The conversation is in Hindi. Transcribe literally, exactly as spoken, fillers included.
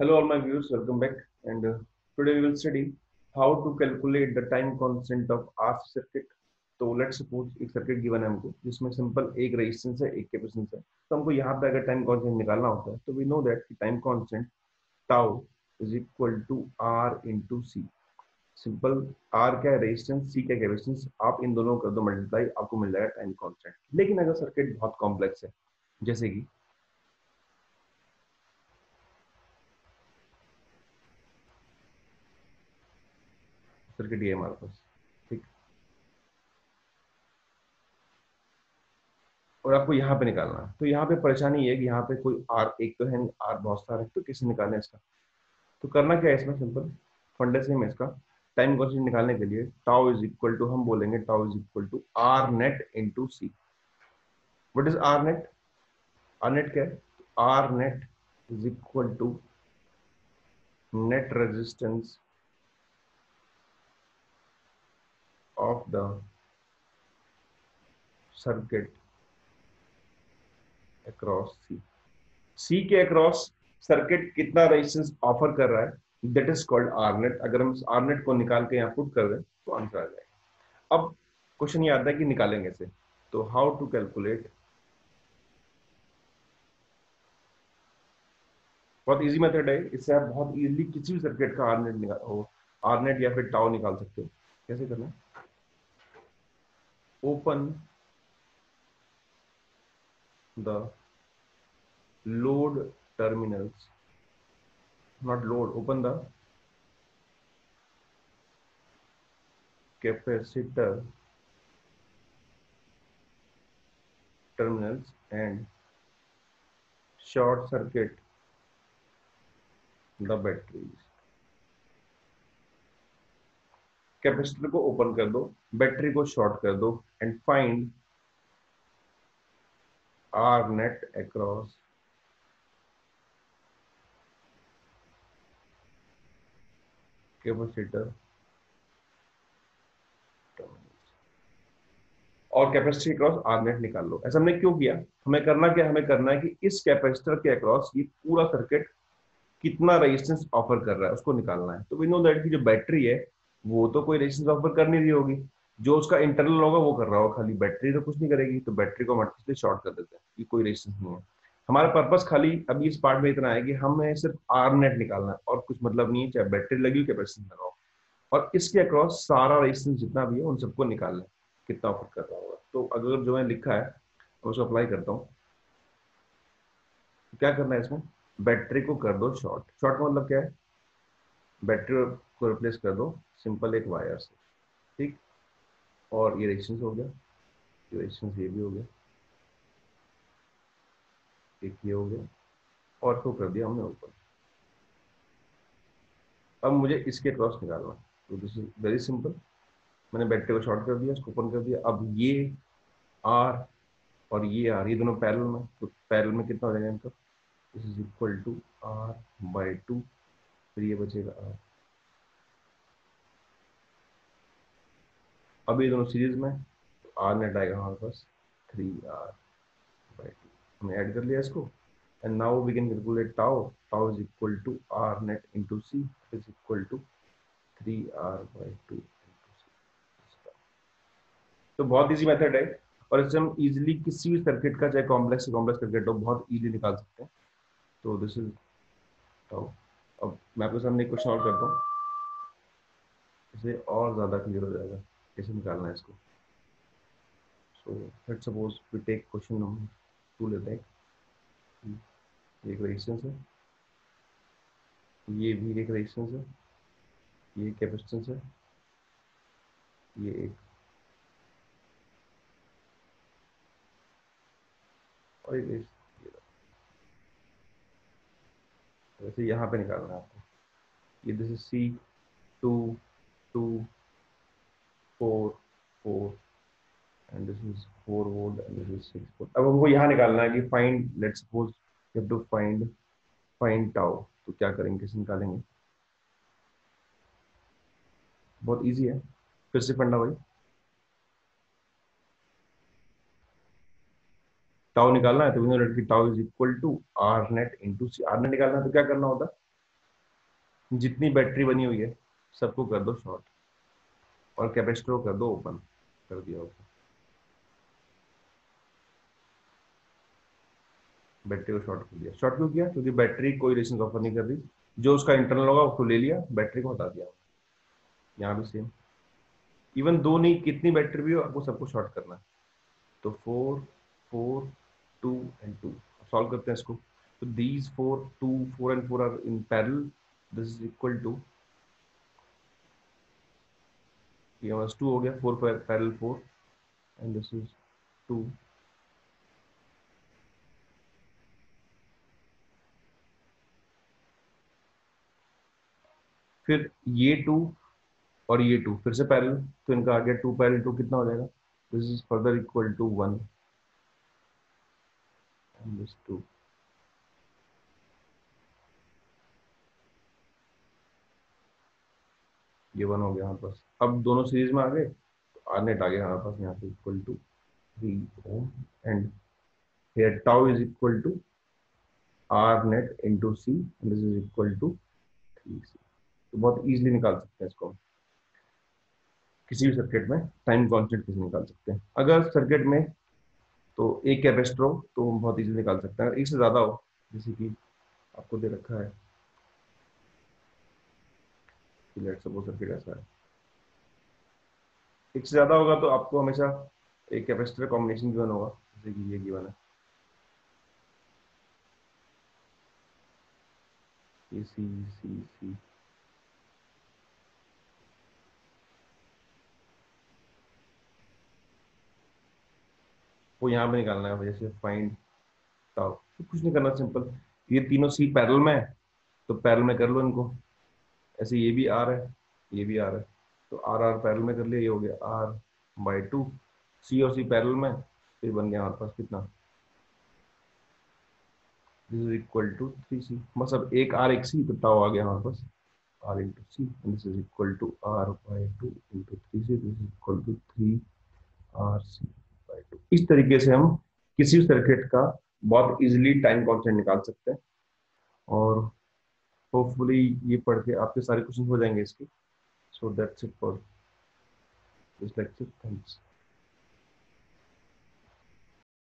Hello all my viewers, welcome back and uh, today we will study how to calculate the time constant of R C circuit. तो लेट्स सपोज एक सर्किट गिवन है हमको जिसमें सिंपल एक रेजिस्टेंस है एक कैपेसिटेंस है, तो हमको यहाँ पे अगर टाइम कांस्टेंट निकालना होता है तो वी नो दैट कि time constant tau is equal to R into C. Simple R क्या है रेजिस्टेंस, सी क्या कैपेसिटेंस, आप इन दोनों कर दो मल्टीप्लाई, आपको मिल जाएगा टाइम कांस्टेंट। लेकिन अगर सर्किट बहुत कॉम्प्लेक्स है, जैसे कि सर्किट ये है हमारे पास, ठीक, और आपको यहाँ पे निकालना है, तो यहाँ पे परेशानी ये है कि यहाँ पे कोई आर एक तो है नहीं, आर बहुत सारा है, तो कैसे निकालें इसका। तो करना क्या है इसमें, सिंपल फंडे से में इसका टाइम कॉन्स्टेंट निकालने के लिए टाउ इज इक्वल टू, हम बोलेंगे tau is equal to R net into C. What is R net? R net क्या है? R net is equal to net resistance of the circuit across C. C के अक्रॉस सर्किट कितना रेजिस्टेंस ऑफर कर रहा है, that is called R net. अगर हम आर नेट को निकाल के यहाँ पुट कर दें तो आंसर आ जाएगा। अब क्वेश्चन ये आता है कि निकालेंगे इसे, तो हाउ टू कैलकुलेट। बहुत इजी मेथड है, इससे आप बहुत इजीली किसी भी सर्किट का आर नेट निकाल आर नेट या फिर टाउ निकाल सकते हो। कैसे करना है? Open the load terminals, not load, open the capacitor terminals and short circuit the batteries। Capacitor को ओपन कर दो, बैटरी को शॉर्ट कर दो and find R net across capacitor और कैपेसिटी अक्रॉस आर नेट निकाल लो। ऐसा हमने क्यों किया? हमें करना क्या, हमें करना है कि इस कैपेसिटर के अक्रॉस ये पूरा सर्किट कितना रेजिस्टेंस ऑफर कर रहा है उसको निकालना है। तो वी नो दैट की जो बैटरी है वो तो कोई रेजिस्टेंस ऑफर कर नहीं रही होगी, जो उसका इंटरनल होगा वो कर रहा होगा, खाली बैटरी तो कुछ नहीं करेगी, तो बैटरी को हम आर्टिफिशियली शॉर्ट कर देते हैं, ये कोई रेजिस्टेंस नहीं है। हमारा पर्पस खाली अभी इस पार्ट में इतना है कि हमें सिर्फ आर नेट निकालना है और कुछ मतलब नहीं है, चाहे बैटरी लगी हो कैपेसिटेंस लगाओ, और इसके अक्रॉस सारा रेजिस्टेंस जितना भी है उन सबको निकालना है कितना ऑफर कर रहा होगा। तो अगर जो मैं लिखा है उसको अप्लाई करता हूँ, क्या करना है इसमें, बैटरी को कर दो शॉर्ट। शॉर्ट का मतलब क्या है, बैटरी को रिप्लेस कर दो सिंपल एक वायर से, ठीक, और ये रेजिस्टेंस हो गया, ये रेजिस्टेंस ये भी हो गया, एक ये हो गया, और इसको कर दिया हमने ऊपर। अब मुझे इसके क्रॉस निकालना, तो दिस इज वेरी सिंपल। मैंने बैटरी को शॉर्ट कर दिया, इसको ओपन कर दिया। अब ये आर और ये आर, ये दोनों पैरेलल में, तो पैरेलल में कितना हो जाएगा इनका, this is equal to R by two, फिर ये बचेगा आर। अब ये दोनों सीरीज में, तो आर नेट आएगा हमारे पास थ्री आर बाई टू, हमने ऐड कर लिया इसको। and now we can calculate tau. Tau is equal to r net into c is equal to three R by two into c। तो बहुत इजी मेथड है और इससे हम इजीली किसी भी सर्किट का, चाहे कॉम्प्लेक्स से कॉम्प्लेक्स सर्किट हो, बहुत इजीली निकाल सकते हैं। तो दिस इज टाउ। अब मैं आपके सामने एक क्वेश्चन और करता हूँ, इसे और ज्यादा क्लियर हो जाएगा कैसे निकालना है इसको। So let's suppose we take question number two लेते हैं। एक रेजिस्टेंस है, ये भी एक रेजिस्टेंस है, ये कैपेसिटेंस है, ये एक, और एक वैसे यहाँ पे निकालना है आपको। ये this is C two two four four and this is four volt and this is six volt. अब हमको यहाँ निकालना है कि find, let's suppose you have to find find tau. तो क्या करेंगे, कैसे निकालेंगे? बहुत इजी है, फिर से फंडा भाई, टाउ निकालना है तो we know that tau is equal to R net into C. R net निकालना है तो क्या करना होता है, जितनी बैटरी बनी हुई है सबको कर दो शॉर्ट और कैपेसिटर को कर दो ओपन। कर दिया ओपन। बैटरी को शॉर्ट कर दिया। शॉर्ट क्यों किया? क्योंकि बैटरी कोई रेजिस्टेंस ऑफर नहीं कर रही। जो उसका इंटरनल होगा उसको ले लिया, बैटरी को हटा दिया। यहाँ भी सेम। इवन दो नहीं, कितनी बैटरी भी हो आपको सबको शॉर्ट करना है। तो four four two and two. Solve करते हैं इसको। तो these four two four and four are in parallel. This is equal to, ये हमारा टू हो गया, four parallel four and this is two. फिर ये टू और ये टू फिर से पैरेलल, तो इनका आ गया टू पैरेलल टू कितना हो जाएगा? This is further equal to one and this two. ये वन हो गया हमारे पास। अब दोनों सीरीज में आ गए तो आर नेट आ गया हमारे पास यहाँ पे equal to three ohm and here tau is equal to r net into c and this is equal to three C. तो बहुत इजीली निकाल सकते हैं इसको हम। किसी भी सर्किट में टाइम कांस्टेंट कैसे निकाल सकते हैं? अगर सर्किट में तो एक कैपेसिटर हो तो हम बहुत इजीली निकाल सकते हैं। अगर एक से ज्यादा हो, जैसे कि आपको दे रखा है, लेट सपोज सर्किट ऐसा है, एक से ज्यादा होगा तो आपको हमेशा एक कैपेसिटर कॉम्बिनेशन गिवन होगा, जैसे कि ये गिवन है, ये सी सी सी। वो यहाँ पे निकालना है, जैसे फाइंड टाउ। तो कुछ नहीं करना, सिंपल। ये तीनों सी पैरेलल में है तो पैरेलल में कर लो इनको। ऐसे ये भी आर है, ये भी आर है, तो आर आर पैरेलल में कर लिया, ये हो गया आर बाई टू। सी और सी पैरेलल में, फिर बन गया हमारे पास कितना? This is equal to three C. बस अब एक आर एक सी, तो टाउ आ गया हमारे पास R into C. This is equal to R by two into three C. This is equal to three R C by two. इस तरीके से हम किसी भी सर्किट का बहुत इजीली टाइम कांस्टेंट निकाल सकते हैं। और होपफुली ये पढ़ के आपके सारे क्वेश्चन हो जाएंगे इसके। So that's it for this lecture. Thanks.